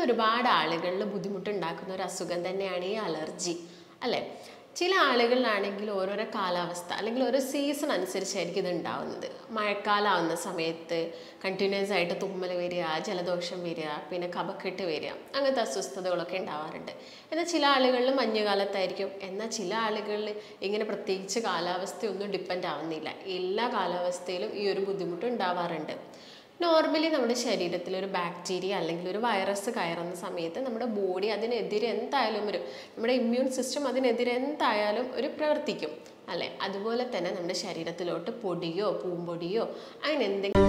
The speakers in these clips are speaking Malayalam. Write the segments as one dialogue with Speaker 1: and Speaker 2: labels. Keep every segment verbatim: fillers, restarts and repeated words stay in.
Speaker 1: ഒരുപാട് ആളുകളിൽ ബുദ്ധിമുട്ടുണ്ടാക്കുന്ന ഒരു അസുഖം തന്നെയാണ് ഈ അലർജി അല്ലേ. ചില ആളുകളിലാണെങ്കിൽ ഓരോരോ കാലാവസ്ഥ അല്ലെങ്കിൽ ഓരോ സീസൺ അനുസരിച്ചായിരിക്കും ഇത് ഉണ്ടാവുന്നത്. മഴക്കാലം ആവുന്ന സമയത്ത് കണ്ടിന്യൂസ് ആയിട്ട് തുമ്മൽ വരിക, ജലദോഷം വരിക, പിന്നെ കഫക്കെട്ട് വരിക, അങ്ങനത്തെ അസ്വസ്ഥതകളൊക്കെ ഉണ്ടാവാറുണ്ട്. എന്നാൽ ചില ആളുകളിൽ മഞ്ഞുകാലത്തായിരിക്കും. എന്നാൽ ചില ആളുകളിൽ ഇങ്ങനെ പ്രത്യേകിച്ച് കാലാവസ്ഥയൊന്നും ഡിപ്പെൻഡ് ആവുന്നില്ല. എല്ലാ കാലാവസ്ഥയിലും ഈ ഒരു ബുദ്ധിമുട്ട് ഉണ്ടാവാറുണ്ട്. നോർമലി നമ്മുടെ ശരീരത്തിൽ ഒരു ബാക്ടീരിയ അല്ലെങ്കിൽ ഒരു വൈറസ് കയറുന്ന സമയത്ത് നമ്മുടെ ബോഡി അതിനെതിരെ എന്തായാലും ഒരു നമ്മുടെ ഇമ്മ്യൂൺ സിസ്റ്റം അതിനെതിരെ എന്തായാലും ഒരു പ്രവർത്തിക്കും അല്ലേ. അതുപോലെ തന്നെ നമ്മുടെ ശരീരത്തിലോട്ട് പൊടിയോ പൂമ്പൊടിയോ അങ്ങനെ എന്തെങ്കിലും.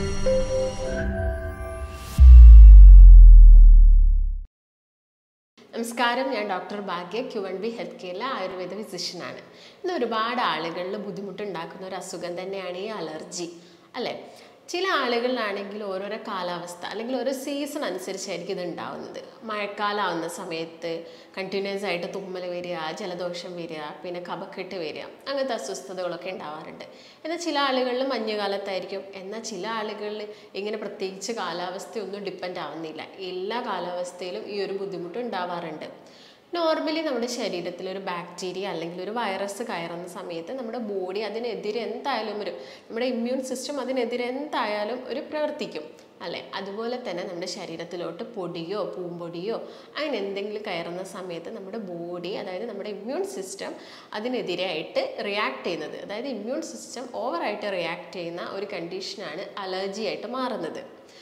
Speaker 1: നമസ്കാരം, ഞാൻ doctor Bhagya, Q one B health കെയറിലെ ആയുർവേദ ഫിസിഷ്യനാണ്. ഇന്ന് ഒരുപാട് ആളുകളിൽ ബുദ്ധിമുട്ടുണ്ടാക്കുന്ന ഒരു അസുഖം തന്നെയാണ് ഈ അലർജി അല്ലേ. ചില ആളുകളിലാണെങ്കിൽ ഓരോരോ കാലാവസ്ഥ അല്ലെങ്കിൽ ഓരോ സീസൺ അനുസരിച്ചായിരിക്കും ഇത് ഉണ്ടാവുന്നത്. മഴക്കാലം ആവുന്ന സമയത്ത് കണ്ടിന്യൂസ് ആയിട്ട് തുമ്മൽ വരിക, ജലദോഷം വരിക, പിന്നെ കഫക്കെട്ട് വരിക, അങ്ങനത്തെ അസ്വസ്ഥതകളൊക്കെ ഉണ്ടാവാറുണ്ട്. എന്നാൽ ചില ആളുകളിൽ മഞ്ഞുകാലത്തായിരിക്കും. എന്നാൽ ചില ആളുകളിൽ ഇങ്ങനെ പ്രത്യേകിച്ച് കാലാവസ്ഥയൊന്നും ഡിപ്പെൻഡ് ആവുന്നില്ല. എല്ലാ കാലാവസ്ഥയിലും ഈ ഒരു ബുദ്ധിമുട്ട് ഉണ്ടാവാറുണ്ട്. നോർമലി നമ്മുടെ ശരീരത്തിൽ ഒരു ബാക്ടീരിയ അല്ലെങ്കിൽ ഒരു വൈറസ് കയറുന്ന സമയത്ത് നമ്മുടെ ബോഡി അതിനെതിരെ എന്തായാലും ഒരു നമ്മുടെ ഇമ്മ്യൂൺ സിസ്റ്റം അതിനെതിരെ എന്തായാലും ഒരു പ്രവർത്തിക്കും അല്ലേ. അതുപോലെ തന്നെ നമ്മുടെ ശരീരത്തിലോട്ട് പൊടിയോ പൂമ്പൊടിയോ അങ്ങനെ എന്തെങ്കിലും കയറുന്ന സമയത്ത് നമ്മുടെ ബോഡി, അതായത് നമ്മുടെ ഇമ്മ്യൂൺ സിസ്റ്റം അതിനെതിരായിട്ട് റിയാക്ട് ചെയ്യുന്നത്, അതായത് ഇമ്മ്യൂൺ സിസ്റ്റം ഓവറായിട്ട് റിയാക്ട് ചെയ്യുന്ന ഒരു കണ്ടീഷനാണ് അലർജി ആയിട്ട് മാറുന്നത്.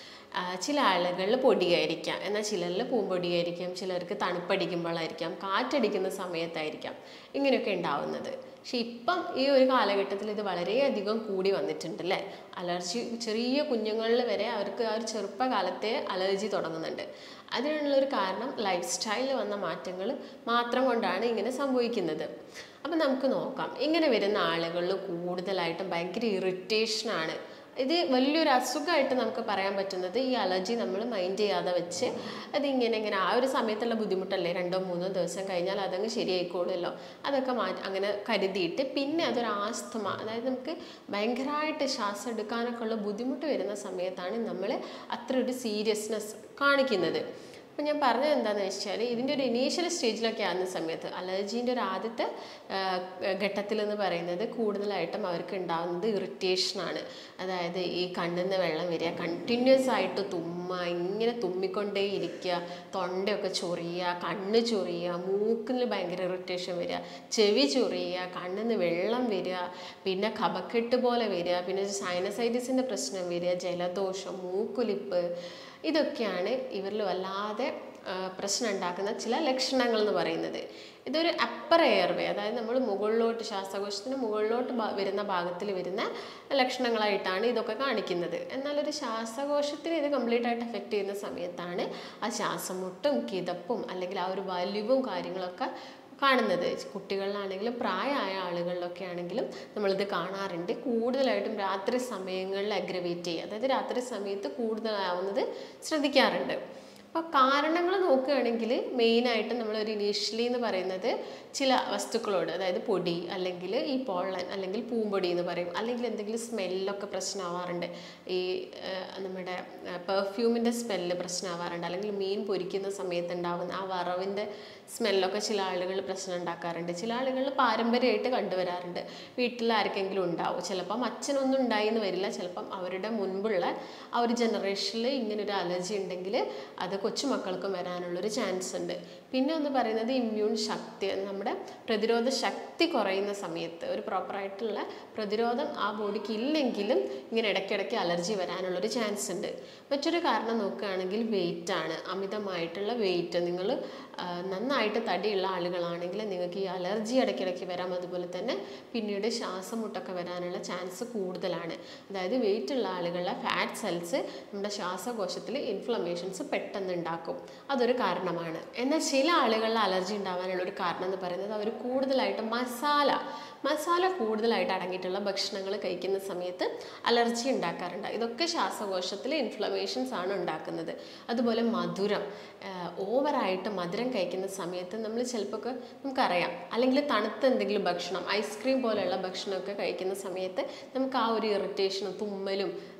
Speaker 1: ചില ആളുകളിൽ പൊടിയായിരിക്കാം, എന്നാൽ ചിലരിൽ പൂമ്പൊടിയായിരിക്കും, ചിലർക്ക് തണുപ്പടിക്കുമ്പോഴായിരിക്കാം, കാറ്റടിക്കുന്ന സമയത്തായിരിക്കാം ഇങ്ങനെയൊക്കെ ഉണ്ടാവുന്നത്. പക്ഷെ ഇപ്പം ഈ ഒരു കാലഘട്ടത്തിൽ ഇത് വളരെയധികം കൂടി വന്നിട്ടുണ്ട് അല്ലേ. അലർജി ചെറിയ കുഞ്ഞുങ്ങളിൽ വരെ അവർക്ക് ആ ഒരു ചെറുപ്പകാലത്തെ അലർജി തുടങ്ങുന്നുണ്ട്. അതിനുള്ളൊരു കാരണം ലൈഫ് സ്റ്റൈലിൽ വന്ന മാറ്റങ്ങൾ മാത്രം കൊണ്ടാണ് ഇങ്ങനെ സംഭവിക്കുന്നത്. അപ്പം നമുക്ക് നോക്കാം. ഇങ്ങനെ വരുന്ന ആളുകളിൽ കൂടുതലായിട്ടും ഭയങ്കര ഇറിറ്റേഷനാണ്. ഇത് വലിയൊരു അസുഖമായിട്ട് നമുക്ക് പറയാൻ പറ്റുന്നത് ഈ അലർജി നമ്മൾ മൈൻഡ് ചെയ്യാതെ വെച്ച് അതിങ്ങനെ ഇങ്ങനെ ആ ഒരു സമയത്തുള്ള ബുദ്ധിമുട്ടല്ലേ, രണ്ടോ മൂന്നോ ദിവസം കഴിഞ്ഞാൽ അതങ്ങ് ശരിയായിക്കോളുമല്ലോ, അതൊക്കെ മാറ്റി അങ്ങനെ കരുതിയിട്ട് പിന്നെ അതൊരു ആസ്തമ, അതായത് നമുക്ക് ഭയങ്കരമായിട്ട് ശ്വാസം എടുക്കാനൊക്കെ ഉള്ള ബുദ്ധിമുട്ട് വരുന്ന സമയത്താണ് നമ്മൾ അത്ര ഒരു സീരിയസ്നെസ് കാണിക്കുന്നത്. അപ്പം ഞാൻ പറഞ്ഞത് എന്താണെന്ന് വെച്ചാൽ ഇതിൻ്റെ ഒരു ഇനീഷ്യൽ സ്റ്റേജിലൊക്കെ ആകുന്ന സമയത്ത് അലർജീൻ്റെ ഒരു ആദ്യത്തെ ഘട്ടത്തിലെന്ന് പറയുന്നത് കൂടുതലായിട്ടും അവർക്ക് ഉണ്ടാകുന്നത് ഇറിറ്റേഷനാണ്. അതായത് ഈ കണ്ണിൽ നിന്ന് വെള്ളം വരിക, കണ്ടിന്യൂസ് ആയിട്ട് തുമ്മുക, ഇങ്ങനെ തുമ്മിക്കൊണ്ടേ ഇരിക്കുക, തൊണ്ടയൊക്കെ ചൊറിയുക, കണ്ണ് ചൊറിയുക, മൂക്കിൽ ഭയങ്കര ഇറിറ്റേഷൻ വരിക, ചെവി ചൊറിയുക, കണ്ണിൽ നിന്ന് വെള്ളം വരിക, പിന്നെ കഫക്കെട്ട് പോലെ വരിക, പിന്നെ സൈനസൈറ്റിസിൻ്റെ പ്രശ്നം വരിക, ജലദോഷം, മൂക്കൊലിപ്പ്, ഇതൊക്കെയാണ് ഇവരിൽ വല്ലാതെ പ്രശ്നം ഉണ്ടാക്കുന്ന ചില ലക്ഷണങ്ങൾ എന്ന് പറയുന്നത്. ഇതൊരു അപ്പർ എയർവേ, അതായത് നമ്മൾ മുകളിലോട്ട് ശ്വാസകോശത്തിന് മുകളിലോട്ട് വരുന്ന ഭാഗത്തിൽ വരുന്ന ലക്ഷണങ്ങളായിട്ടാണ് ഇതൊക്കെ കാണിക്കുന്നത്. എന്നാൽ ഒരു ശ്വാസകോശത്തിന് ഇത് കംപ്ലീറ്റ് ആയിട്ട് എഫക്റ്റ് ചെയ്യുന്ന സമയത്താണ് ആ ശ്വാസം മുട്ടും കിതപ്പും അല്ലെങ്കിൽ ആ ഒരു വലിവും കാര്യങ്ങളൊക്കെ കാണുന്നത്. കുട്ടികളിലാണെങ്കിലും പ്രായമായ ആളുകളിലൊക്കെ ആണെങ്കിലും നമ്മളിത് കാണാറുണ്ട്. കൂടുതലായിട്ടും രാത്രി സമയങ്ങളിൽ അഗ്രവേറ്റ് ചെയ്യുക, അതായത് രാത്രി സമയത്ത് കൂടുതലാവുന്നത് ശ്രദ്ധിക്കാറുണ്ട്. അപ്പോൾ കാരണങ്ങൾ നോക്കുകയാണെങ്കിൽ മെയിനായിട്ട് നമ്മളൊരു ഇനീഷ്യലി എന്ന് പറയുന്നത് ചില വസ്തുക്കളോട്, അതായത് പൊടി അല്ലെങ്കിൽ ഈ പോളൻ അല്ലെങ്കിൽ പൂമ്പൊടി എന്ന് പറയും, അല്ലെങ്കിൽ എന്തെങ്കിലും സ്മെല്ലൊക്കെ പ്രശ്നമാവാറുണ്ട്. ഈ നമ്മുടെ പെർഫ്യൂമിൻ്റെ സ്മെല്ല് പ്രശ്നമാവാറുണ്ട്, അല്ലെങ്കിൽ മീൻ പൊരിക്കുന്ന സമയത്ത് ഉണ്ടാകുന്ന ആ വറവിൻ്റെ സ്മെല്ലൊക്കെ ചില ആളുകൾ പ്രശ്നം ഉണ്ടാക്കാറുണ്ട്. ചില ആളുകൾ പാരമ്പര്യമായിട്ട് കണ്ടുവരാറുണ്ട്. വീട്ടിൽ ആർക്കെങ്കിലും ഉണ്ടാവും, ചിലപ്പം അച്ഛനൊന്നും ഉണ്ടായി എന്ന് വരില്ല, ചിലപ്പം അവരുടെ മുൻപുള്ള ആ ഒരു ജനറേഷനിൽ ഇങ്ങനൊരു അലർജി ഉണ്ടെങ്കിൽ അത് കൊച്ചുമക്കൾക്കും വരാനുള്ളൊരു ചാൻസ് ഉണ്ട്. പിന്നെ ഒന്ന് പറയുന്നത് ഇമ്മ്യൂൺ ശക്തി, നമ്മുടെ പ്രതിരോധ ശക്തി കുറയുന്ന സമയത്ത് ഒരു പ്രോപ്പറായിട്ടുള്ള പ്രതിരോധം ആ ബോഡിക്ക് ഇല്ലെങ്കിലും ഇങ്ങനെ ഇടയ്ക്കിടയ്ക്ക് അലർജി വരാനുള്ളൊരു ചാൻസ് ഉണ്ട്. മറ്റൊരു കാരണം നോക്കുകയാണെങ്കിൽ വെയിറ്റാണ്, അമിതമായിട്ടുള്ള വെയിറ്റ്. നിങ്ങൾ നന്നായിട്ട് തടിയുള്ള ആളുകളാണെങ്കിൽ നിങ്ങൾക്ക് ഈ അലർജി ഇടയ്ക്കിടയ്ക്ക് വരാം. അതുപോലെ തന്നെ പിന്നീട് ശ്വാസം മുട്ടൊക്കെ വരാനുള്ള ചാൻസ് കൂടുതലാണ്. അതായത് വെയിറ്റ് ഉള്ള ആളുകളിലെ ഫാറ്റ് സെൽസ് നമ്മുടെ ശ്വാസകോശത്തിൽ ഇൻഫ്ലമേഷൻസ് പെട്ടെന്ന് ഉണ്ടാക്കും, അതൊരു കാരണമാണ്. എന്നാൽ ചില ആളുകളിൽ അലർജി ഉണ്ടാകാനുള്ള ഒരു കാരണം എന്ന് പറയുന്നത് അവർ കൂടുതലായിട്ട് മസാല മസാല കൂടുതലായിട്ട് അടങ്ങിയിട്ടുള്ള ഭക്ഷണങ്ങൾ കഴിക്കുന്ന സമയത്ത് അലർജി ഉണ്ടാക്കാറുണ്ട്. ഇതൊക്കെ ശ്വാസകോശത്തിൽ ഇൻഫ്ലമേഷൻസ് ആണ് ഉണ്ടാക്കുന്നത്. അതുപോലെ മധുരം, ഓവറായിട്ട് മധുരം കഴിക്കുന്ന സമയത്ത് നമ്മൾ ചിലപ്പോൾ നമുക്കറിയാം, അല്ലെങ്കിൽ തണുത്ത എന്തെങ്കിലും ഭക്ഷണം, ഐസ്ക്രീം പോലെയുള്ള ഭക്ഷണമൊക്കെ കഴിക്കുന്ന സമയത്ത് നമുക്ക് ആ ഒരു ഇറിറ്റേഷനും തുമ്മലും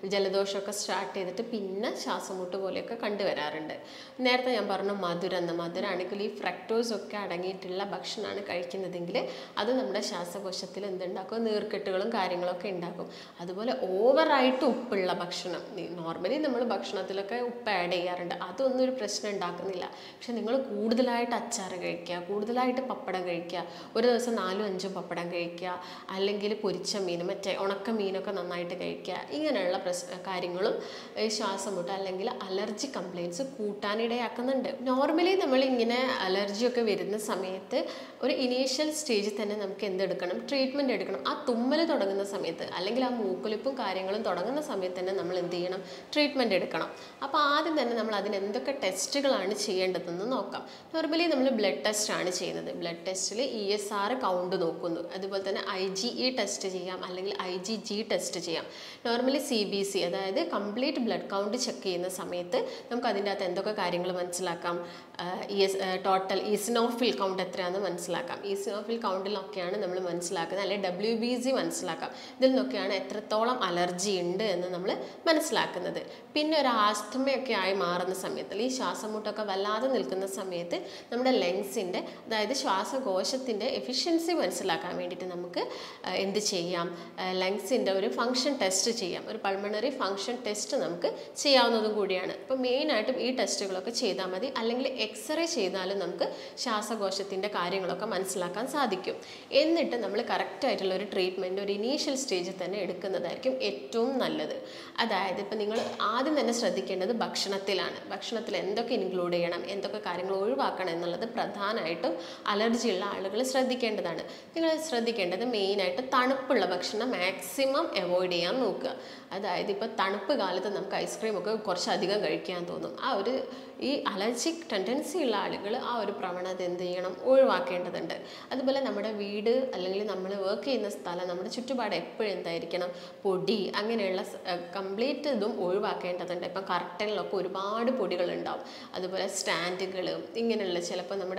Speaker 1: ജലദോഷമൊക്കെ സ്റ്റാർട്ട് ചെയ്തിട്ട് പിന്നെ ശ്വാസമുട്ട് പോലെയൊക്കെ കണ്ടുവരാറുണ്ട്. നേരത്തെ ഞാൻ പറഞ്ഞു മധുരം എന്ന്, മധുരമാണെങ്കിൽ ഈ ഫ്രക്ടോസ് ഒക്കെ അടങ്ങിയിട്ടുള്ള ഭക്ഷണമാണ് കഴിക്കുന്നതെങ്കിൽ അത് നമ്മുടെ ശ്വാസകോശത്തിൽ എന്തുണ്ടാക്കും, നീർക്കെട്ടുകളും കാര്യങ്ങളൊക്കെ ഉണ്ടാക്കും. അതുപോലെ ഓവറായിട്ട് ഉപ്പുള്ള ഭക്ഷണം, നോർമലി നമ്മൾ ഭക്ഷണത്തിലൊക്കെ ഉപ്പ് ആഡ് ചെയ്യാറുണ്ട്, അതൊന്നും ഒരു പ്രശ്നം ഉണ്ടാക്കുന്നില്ല. പക്ഷെ നിങ്ങൾ കൂടുതലായിട്ട് അച്ചാർ കഴിക്കുക, കൂടുതലായിട്ട് പപ്പടം കഴിക്കുക, ഒരു ദിവസം നാലും അഞ്ചും പപ്പടം കഴിക്കുക, അല്ലെങ്കിൽ പൊരിച്ച മീൻ മറ്റേ ഉണക്ക മീനൊക്കെ നന്നായിട്ട് കഴിക്കുക, ഇങ്ങനെയുള്ള പ്രശ്ന കാര്യങ്ങളും ശ്വാസമുട്ട് അല്ലെങ്കിൽ അലർജി കംപ്ലയിൻറ്റ്സ് കൂട്ടാനിടയാക്കുന്നുണ്ട്. നോർമലി നമ്മൾ ഇങ്ങനെ അലർജിയൊക്കെ വരുന്ന സമയത്ത് ഒരു ഇനീഷ്യൽ സ്റ്റേജിൽ തന്നെ നമുക്ക് എന്തെടുക്കണം, ട്രീറ്റ്മെൻറ്റ് എടുക്കണം. ആ തുമ്മൽ തുടങ്ങുന്ന സമയത്ത് അല്ലെങ്കിൽ ആ മൂക്കൊലിപ്പും കാര്യങ്ങളും തുടങ്ങുന്ന സമയത്ത് തന്നെ നമ്മൾ എന്ത് ചെയ്യണം, ട്രീറ്റ്മെൻറ്റ് എടുക്കണം. അപ്പോൾ ആദ്യം തന്നെ നമ്മൾ അതിന് എന്തൊക്കെ ടെസ്റ്റുകളാണ് ചെയ്യേണ്ടതെന്ന് നോക്കാം. നോർമലി നമ്മൾ ബ്ലഡ് ടെസ്റ്റ് ആണ് ചെയ്യുന്നത്. ബ്ലഡ് ടെസ്റ്റിൽ ഇ എസ് ആർ കൗണ്ട് നോക്കുന്നു. അതുപോലെ തന്നെ ഐ ജി ഇ ടെസ്റ്റ് ചെയ്യാം, അല്ലെങ്കിൽ ഐ ജി ജി ടെസ്റ്റ് ചെയ്യാം. നോർമലി സി ബി സി അതായത് കംപ്ലീറ്റ് ബ്ലഡ് കൗണ്ട് ചെക്ക് ചെയ്യുന്ന സമയത്ത് നമുക്ക് അതിൻ്റെ അകത്ത് എന്തൊക്കെ കാര്യങ്ങൾ മനസ്സിലാക്കാം, E S total eosinophil count എത്രയാണെന്ന് മനസ്സിലാക്കാം. ഈസിനോഫിൽ കൗണ്ടിലൊക്കെയാണ് നമ്മൾ മനസ്സിലാക്കുന്നത്, അല്ലെങ്കിൽ ഡബ്ല്യു ബി സി മനസ്സിലാക്കാം. ഇതിൽ നിന്നൊക്കെയാണ് എത്രത്തോളം അലർജി ഉണ്ട് എന്ന് നമ്മൾ മനസ്സിലാക്കുന്നത്. പിന്നെ ഒരു ആസ്തമയൊക്കെ ആയി മാറുന്ന സമയത്ത്, ഈ ശ്വാസമുട്ടൊക്കെ വല്ലാതെ നിൽക്കുന്ന സമയത്ത് നമ്മുടെ ലങ്സിൻ്റെ അതായത് ശ്വാസകോശത്തിൻ്റെ എഫിഷ്യൻസി മനസ്സിലാക്കാൻ വേണ്ടിയിട്ട് നമുക്ക് എന്ത് ചെയ്യാം, ലങ്സിൻ്റെ ഒരു ഫങ്ഷൻ ടെസ്റ്റ് ചെയ്യാം. ഒരു പൾമണറി ഫങ്ഷൻ ടെസ്റ്റ് നമുക്ക് ചെയ്യാവുന്നതും കൂടിയാണ്. അപ്പോൾ മെയിനായിട്ടും ഈ ടെസ്റ്റുകളൊക്കെ ചെയ്താൽ മതി. അല്ലെങ്കിൽ എക്സ്റേ ചെയ്താലും നമുക്ക് ശ്വാസകോശത്തിൻ്റെ കാര്യങ്ങളൊക്കെ മനസ്സിലാക്കാൻ സാധിക്കും. എന്നിട്ട് നമ്മൾ കറക്റ്റായിട്ടുള്ള ഒരു ട്രീറ്റ്മെൻറ്റ് ഒരു ഇനീഷ്യൽ സ്റ്റേജിൽ തന്നെ എടുക്കുന്നതായിരിക്കും ഏറ്റവും നല്ലത്. അതായത് ഇപ്പോൾ നിങ്ങൾ ആദ്യം തന്നെ ശ്രദ്ധിക്കേണ്ടത് ഭക്ഷണത്തിലാണ്. ഭക്ഷണത്തിൽ എന്തൊക്കെ ഇൻക്ലൂഡ് ചെയ്യണം, എന്തൊക്കെ കാര്യങ്ങൾ ഒഴിവാക്കണം എന്നുള്ളത് പ്രധാനമായിട്ടും അലർജിയുള്ള ആളുകൾ ശ്രദ്ധിക്കേണ്ടതാണ്. നിങ്ങൾ ശ്രദ്ധിക്കേണ്ടത് മെയിനായിട്ട് തണുപ്പുള്ള ഭക്ഷണം മാക്സിമം അവോയ്ഡ് ചെയ്യാൻ നോക്കുക. അതായത് ഇപ്പോൾ തണുപ്പ് കാലത്ത് നമുക്ക് ഐസ്ക്രീമൊക്കെ കുറച്ചധികം കഴിക്കാൻ തോന്നും. ആ ഒരു ഈ അലർജിക് ടെൻഡൻസി ഉള്ള ആളുകൾ ആ ഒരു പ്രവണത എന്ത് ചെയ്യണം, ഒഴിവാക്കേണ്ടതുണ്ട്. അതുപോലെ നമ്മുടെ വീട് അല്ലെങ്കിൽ നമ്മൾ വർക്ക് ചെയ്യുന്ന സ്ഥലം, നമ്മുടെ ചുറ്റുപാട് എപ്പോഴും എന്തായിരിക്കണം, പൊടി അങ്ങനെയുള്ള കംപ്ലീറ്റ് ഇതും ഒഴിവാക്കേണ്ടതുണ്ട്. ഇപ്പം കർട്ടനിലൊക്കെ ഒരുപാട് പൊടികളുണ്ടാവും. അതുപോലെ സ്റ്റാൻഡുകൾ, ഇങ്ങനെയുള്ള ചിലപ്പോൾ നമ്മുടെ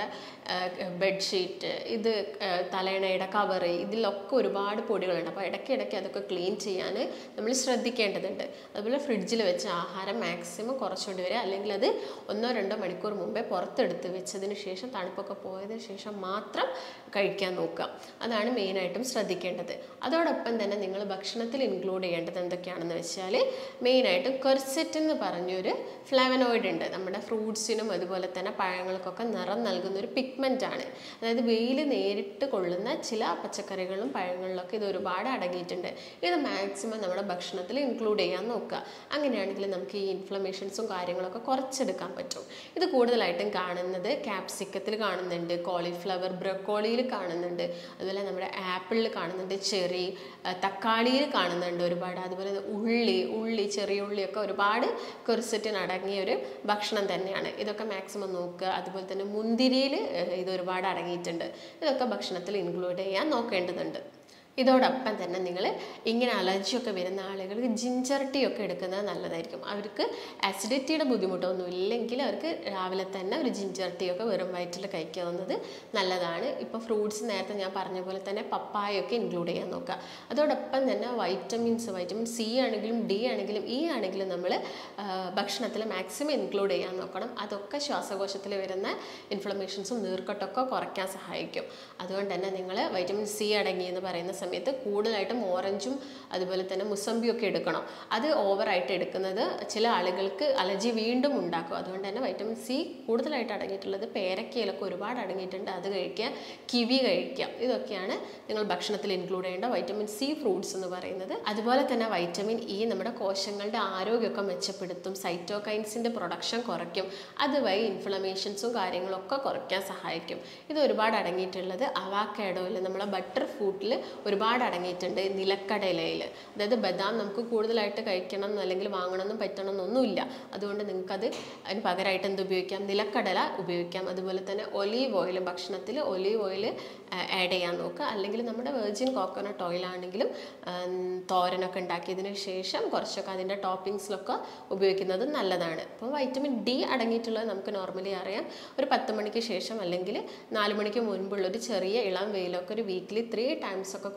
Speaker 1: ബെഡ്ഷീറ്റ്, ഇത് തലയണയുടെ കവറ്, ഇതിലൊക്കെ ഒരുപാട് പൊടികളുണ്ട്. അപ്പോൾ ഇടയ്ക്കിടയ്ക്ക് അതൊക്കെ ക്ലീൻ ചെയ്യാൻ നമ്മൾ ശ്രദ്ധിക്കേണ്ടതുണ്ട്. അതുപോലെ ഫ്രിഡ്ജിൽ വെച്ച ആഹാരം മാക്സിമം കുറച്ചുകൊണ്ട് വരിക, അല്ലെങ്കിൽ അത് ഒന്നോ രണ്ടോ മണിക്കൂർ മുമ്പേ പുറത്തെടുത്ത് വെച്ചതിന് ശേഷം തണുപ്പൊക്കെ പോയതിന് ശേഷം മാത്രം കഴിക്കാൻ നോക്കുക. അതാണ് മെയിനായിട്ടും ശ്രദ്ധിക്കേണ്ടത്. അതോടൊപ്പം തന്നെ നിങ്ങൾ ഭക്ഷണത്തിൽ ഇൻക്ലൂഡ് ചെയ്യേണ്ടത് എന്തൊക്കെയാണെന്ന് വെച്ചാൽ മെയിനായിട്ടും ക്വെർസെറ്റിൻ എന്ന് പറഞ്ഞൊരു ഫ്ലേവനോയിഡ് ഉണ്ട്. നമ്മുടെ ഫ്രൂട്ട്സിനും അതുപോലെ തന്നെ പഴങ്ങൾക്കൊക്കെ നിറം നൽകുന്ന ഒരു പിഗ്മെൻ്റ് ആണ്. അതായത് വെയിൽ നേരിട്ട് കൊള്ളുന്ന ചില പച്ചക്കറികളും പഴങ്ങളിലൊക്കെ ഇത് ഒരുപാട് അടങ്ങിയിട്ടുണ്ട്. ഇത് മാക്സിമം നമ്മുടെ ഭക്ഷണത്തിൽ ഇൻക്ലൂഡ് ചെയ്യാൻ നോക്കുക. അങ്ങനെയാണെങ്കിൽ നമുക്ക് ഈ ഇൻഫ്ലമേഷൻസും കാര്യങ്ങളൊക്കെ കുറച്ചെടുക്കാൻ പറ്റും. ഇത് കൂടുതലായിട്ടും കാണുന്നത് ക്യാപ്സിക്കത്തിൽ കാണുന്നുണ്ട്, കോളിഫ്ലവർ ബ്രൊക്കോളിയിൽ കാണുന്നുണ്ട്, അതുപോലെ നമ്മുടെ ആപ്പിളിൽ കാണുന്നുണ്ട്, ചെറി, തക്കാളിയിൽ കാണുന്നുണ്ട് ഒരുപാട്. അതുപോലെ ഉള്ളി ഉള്ളി ചെറിയ ഉള്ളിയൊക്കെ ഒരുപാട് ക്വെർസെറ്റിൻ അടങ്ങിയ ഒരു ഭക്ഷണം തന്നെയാണ്. ഇതൊക്കെ മാക്സിമം നോക്കുക. അതുപോലെ തന്നെ മുന്തിരിയിൽ ഇത് ഒരുപാട് അടങ്ങിയിട്ടുണ്ട്. ഇതൊക്കെ ഭക്ഷണത്തിൽ ഇൻക്ലൂഡ് ചെയ്യാൻ നോക്കേണ്ടതുണ്ട്. ഇതോടൊപ്പം തന്നെ നിങ്ങൾ ഇങ്ങനെ അലർജിയൊക്കെ വരുന്ന ആളുകൾക്ക് ജിഞ്ചർ ടീ ഒക്കെ എടുക്കുന്നത് നല്ലതായിരിക്കും. അവർക്ക് ആസിഡിറ്റിയുടെ ബുദ്ധിമുട്ടൊന്നും ഇല്ലെങ്കിൽ അവർക്ക് രാവിലെ തന്നെ ഒരു ജിഞ്ചർ ടീ ഒക്കെ വെറും വയറ്റിൽ കഴിക്കാവുന്നത് നല്ലതാണ്. ഇപ്പോൾ ഫ്രൂട്ട്സ് നേരത്തെ ഞാൻ പറഞ്ഞ പോലെ തന്നെ പപ്പായൊക്കെ ഇൻക്ലൂഡ് ചെയ്യാൻ നോക്കുക. അതോടൊപ്പം തന്നെ വൈറ്റമിൻസ്, വൈറ്റമിൻ സി ആണെങ്കിലും ഡി ആണെങ്കിലും ഇ ആണെങ്കിലും നമ്മൾ ഭക്ഷണത്തിൽ മാക്സിമം ഇൻക്ലൂഡ് ചെയ്യാൻ നോക്കണം. അതൊക്കെ ശ്വാസകോശത്തിൽ വരുന്ന ഇൻഫ്ലമേഷൻസും നീർക്കെട്ടൊക്കെ കുറയ്ക്കാൻ സഹായിക്കും. അതുകൊണ്ട് തന്നെ നിങ്ങൾ വൈറ്റമിൻ സി അടങ്ങിയെന്ന് പറയുന്ന സമയത്ത് കൂടുതലായിട്ടും ഓറഞ്ചും അതുപോലെ തന്നെ മുസമ്പിയൊക്കെ എടുക്കണം. അത് ഓവറായിട്ട് എടുക്കുന്നത് ചില ആളുകൾക്ക് അലർജി വീണ്ടും ഉണ്ടാക്കും. അതുകൊണ്ട് തന്നെ വൈറ്റമിൻ സി കൂടുതലായിട്ട് അടങ്ങിയിട്ടുള്ളത് പേരക്കയിലൊക്കെ ഒരുപാട് അടങ്ങിയിട്ടുണ്ട്, അത് കഴിക്കുക. കിവി കഴിക്കുക. ഇതൊക്കെയാണ് നിങ്ങൾ ഭക്ഷണത്തിൽ ഇൻക്ലൂഡ് ചെയ്യേണ്ട വൈറ്റമിൻ സി ഫ്രൂട്ട്സ് എന്ന് പറയുന്നത്. അതുപോലെ തന്നെ വൈറ്റമിൻ ഇ നമ്മുടെ കോശങ്ങളുടെ ആരോഗ്യമൊക്കെ മെച്ചപ്പെടുത്തും, സൈറ്റോകൈൻസിൻ്റെ പ്രൊഡക്ഷൻ കുറയ്ക്കും, അതുവഴി ഇൻഫ്ലമേഷൻസും കാര്യങ്ങളൊക്കെ കുറയ്ക്കാൻ സഹായിക്കും. ഇത് ഒരുപാട് അടങ്ങിയിട്ടുള്ളത് അവാക്കാഡോയിൽ, നമ്മളെ ബട്ടർ ഫ്രൂട്ടിൽ ഒരുപാട് അടങ്ങിയിട്ടുണ്ട്. നിലക്കടലയിൽ, അതായത് ബദാം നമുക്ക് കൂടുതലായിട്ട് കഴിക്കണം അല്ലെങ്കിൽ വാങ്ങണമെന്നും പറ്റണമെന്നൊന്നുമില്ല. അതുകൊണ്ട് നിങ്ങൾക്കത് അതിന് പകരമായിട്ട് എന്ത് ഉപയോഗിക്കാം, നിലക്കടല ഉപയോഗിക്കാം. അതുപോലെ തന്നെ ഒലീവ് ഓയിൽ, ഭക്ഷണത്തിൽ ഒലീവ് ഓയിൽ ആഡ് ചെയ്യാൻ നോക്കുക. അല്ലെങ്കിൽ നമ്മുടെ വെർജിൻ കോക്കനട്ട് ഓയിലാണെങ്കിലും തോരനൊക്കെ ഉണ്ടാക്കിയതിന് ശേഷം കുറച്ചൊക്കെ അതിൻ്റെ ടോപ്പിങ്സിലൊക്കെ ഉപയോഗിക്കുന്നത് നല്ലതാണ്. അപ്പോൾ വൈറ്റമിൻ ഡി അടങ്ങിയിട്ടുള്ളത് നമുക്ക് നോർമലി അറിയാം. ഒരു പത്ത് മണിക്ക് ശേഷം അല്ലെങ്കിൽ നാല് മണിക്ക് മുൻപുള്ളൊരു ചെറിയ ഇളം വെയിലൊക്കെ ഒരു വീക്കിലി ത്രീ ടൈംസ് ഒക്കെ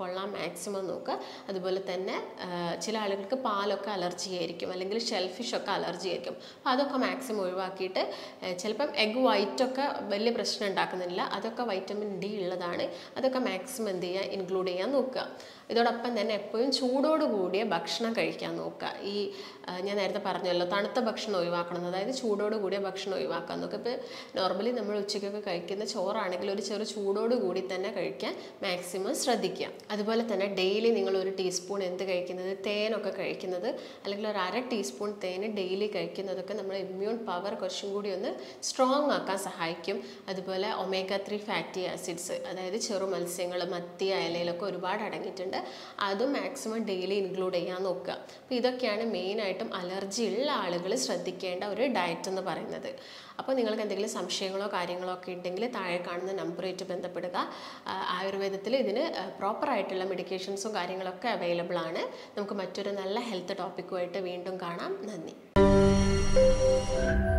Speaker 1: ഉൾക്കൊള്ളാൻ മാക്സിമം നോക്കുക. അതുപോലെ തന്നെ ചില ആളുകൾക്ക് പാലൊക്കെ അലർജി ആയിരിക്കും, അല്ലെങ്കിൽ ഷെൽഫിഷൊക്കെ അലർജി ആയിരിക്കും. അപ്പോൾ അതൊക്കെ മാക്സിമം ഒഴിവാക്കിയിട്ട് ചിലപ്പം എഗ് വൈറ്റൊക്കെ വലിയ പ്രശ്നം ഉണ്ടാക്കുന്നില്ല, അതൊക്കെ വൈറ്റമിൻ ഡി ഉള്ളതാണ്, അതൊക്കെ മാക്സിമം എന്ത് ചെയ്യുക, ഇൻക്ലൂഡ് ചെയ്യാൻ നോക്കുക. ഇതോടൊപ്പം തന്നെ എപ്പോഴും ചൂടോട് കൂടിയ ഭക്ഷണം കഴിക്കാൻ നോക്കുക. ഈ ഞാൻ നേരത്തെ പറഞ്ഞല്ലോ, തണുത്ത ഭക്ഷണം ഒഴിവാക്കണം, അതായത് ചൂടോട് കൂടിയ ഭക്ഷണം ഒഴിവാക്കാൻ നോക്കുക. ഇപ്പോൾ നോർമലി നമ്മൾ ഉച്ചയ്ക്കൊക്കെ കഴിക്കുന്ന ചോറാണെങ്കിൽ ഒരു ചെറു ചൂടോട് കൂടി തന്നെ കഴിക്കാൻ മാക്സിമം ശ്രദ്ധിക്കുക. അതുപോലെ തന്നെ ഡെയിലി നിങ്ങൾ ഒരു ടീസ്പൂൺ എന്ത് കഴിക്കുന്നത്, തേനൊക്കെ കഴിക്കുന്നത്, അല്ലെങ്കിൽ ഒരു അര ടീസ്പൂൺ തേൻ ഡെയിലി കഴിക്കുന്നതൊക്കെ നമ്മുടെ ഇമ്മ്യൂൺ പവർ കുറച്ചും കൂടി ഒന്ന് സ്ട്രോങ് ആക്കാൻ സഹായിക്കും. അതുപോലെ ഒമേഗ ത്രീ ഫാറ്റി ആസിഡ്സ്, അതായത് ചെറു മത്സ്യങ്ങൾ, മത്തി, അയലയിലൊക്കെ ഒരുപാട് അടങ്ങിയിട്ടുണ്ട്, അതും മാക്സിമം ഡെയിലി ഇൻക്ലൂഡ് ചെയ്യാൻ നോക്കുക. അപ്പോൾ ഇതൊക്കെയാണ് മെയിനായിട്ടും അലർജി ഉള്ള ആളുകൾ ശ്രദ്ധിക്കേണ്ട ഒരു ഡയറ്റ് എന്ന് പറയുന്നത്. അപ്പോൾ നിങ്ങൾക്ക് എന്തെങ്കിലും സംശയങ്ങളോ കാര്യങ്ങളോ ഒക്കെ ഉണ്ടെങ്കിൽ താഴെ കാണുന്ന നമ്പറുമായിട്ട് ബന്ധപ്പെടുക. ആയുർവേദത്തിൽ ഇതിന് പ്രോപ്പറായിട്ടുള്ള മെഡിക്കേഷൻസും കാര്യങ്ങളൊക്കെ അവൈലബിൾ ആണ്. നമുക്ക് മറ്റൊരു നല്ല ഹെൽത്ത് ടോപ്പിക്കുമായിട്ട് വീണ്ടും കാണാം. നന്ദി.